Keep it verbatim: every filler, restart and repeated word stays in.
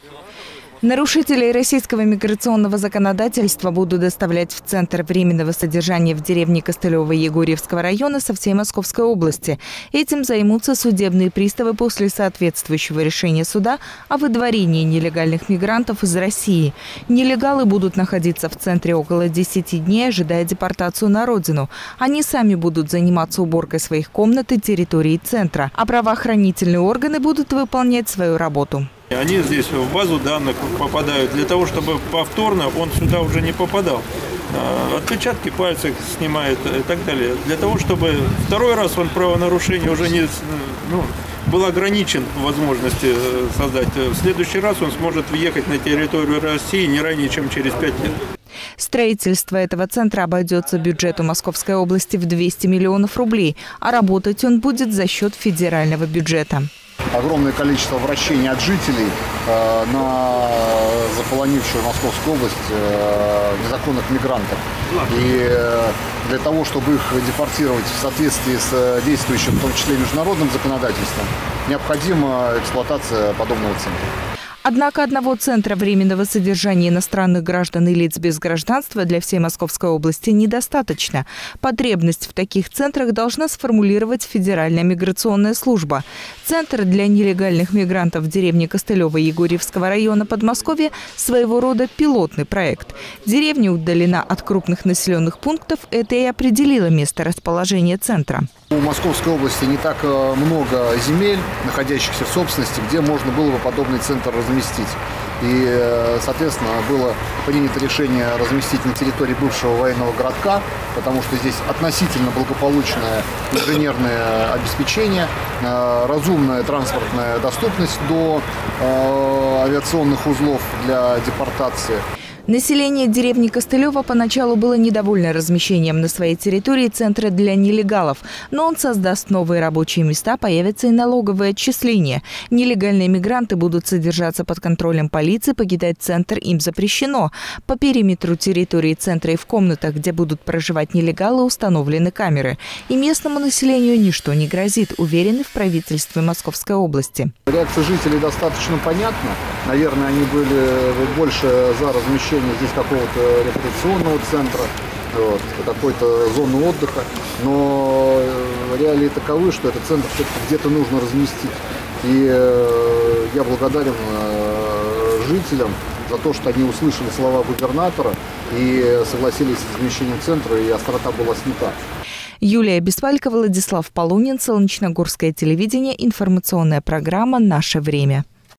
Нарушителей российского миграционного законодательства будут доставлять в Центр временного содержания в деревне Костылево Егорьевского района со всей Московской области. Этим займутся судебные приставы после соответствующего решения суда о выдворении нелегальных мигрантов из России. Нелегалы будут находиться в центре около десяти дней, ожидая депортацию на родину. Они сами будут заниматься уборкой своих комнат и территории центра, а правоохранительные органы будут выполнять свою работу. Они здесь в базу данных попадают для того, чтобы повторно он сюда уже не попадал. Отпечатки пальцев снимает и так далее. Для того, чтобы второй раз он правонарушение уже не ну, был ограничен в возможности создать. В следующий раз он сможет въехать на территорию России не ранее, чем через пять лет. Строительство этого центра обойдется бюджету Московской области в двести миллионов рублей, а работать он будет за счет федерального бюджета. Огромное количество обращений от жителей э, на заполонившую Московскую область э, незаконных мигрантов. И э, для того, чтобы их депортировать в соответствии с действующим, в том числе международным законодательством, необходима эксплуатация подобного центра. Однако одного центра временного содержания иностранных граждан и лиц без гражданства для всей Московской области недостаточно. Потребность в таких центрах должна сформулировать Федеральная миграционная служба. Центр для нелегальных мигрантов в деревне Костылево Егорьевского района Подмосковья – своего рода пилотный проект. Деревня удалена от крупных населенных пунктов, это и определило место расположения центра. У Московской области не так много земель, находящихся в собственности, где можно было бы подобный центр разместить. И, соответственно, было принято решение разместить на территории бывшего военного городка, потому что здесь относительно благополучное инженерное обеспечение, разумная транспортная доступность до авиационных узлов для депортации. Население деревни Костылево поначалу было недовольно размещением на своей территории центра для нелегалов, но он создаст новые рабочие места, появятся и налоговые отчисления. Нелегальные мигранты будут содержаться под контролем полиции, покидать центр им запрещено. По периметру территории центра и в комнатах, где будут проживать нелегалы, установлены камеры. И местному населению ничто не грозит, уверены в правительстве Московской области. Реакция жителей достаточно понятна. Наверное, они были больше за размещение здесь какого-то рекреационного центра, вот, какой-то зоны отдыха, но реалии таковы, что этот центр все-таки где-то нужно разместить. И э, я благодарен э, жителям за то, что они услышали слова губернатора и согласились с размещением центра, и острота была снята. Юлия Беспалькова, Владислав Полунин, Солнечногорское телевидение, информационная программа «Наше время».